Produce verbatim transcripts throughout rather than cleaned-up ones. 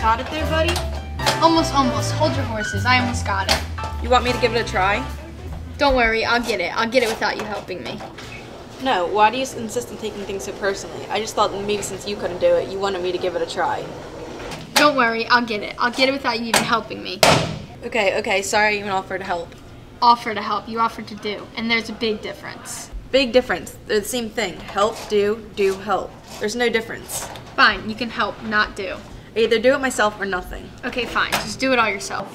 Got it there, buddy? Almost, almost. Hold your horses. I almost got it. You want me to give it a try? Don't worry, I'll get it. I'll get it without you helping me. No, why do you insist on taking things so personally? I just thought that maybe since you couldn't do it, you wanted me to give it a try. Don't worry, I'll get it. I'll get it without you even helping me. Okay, okay, sorry I even offered to help. Offer to help, you offer to do. And there's a big difference. Big difference. They're the same thing. Help, do, do, help. There's no difference. Fine, you can help, not do. I either do it myself or nothing. Okay, fine. Just do it all yourself.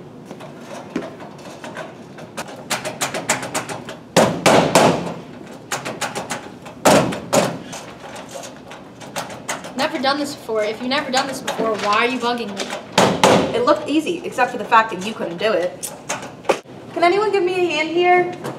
Never done this before. If you've never done this before, why are you bugging me? It looked easy, except for the fact that you couldn't do it. Can anyone give me a hand here?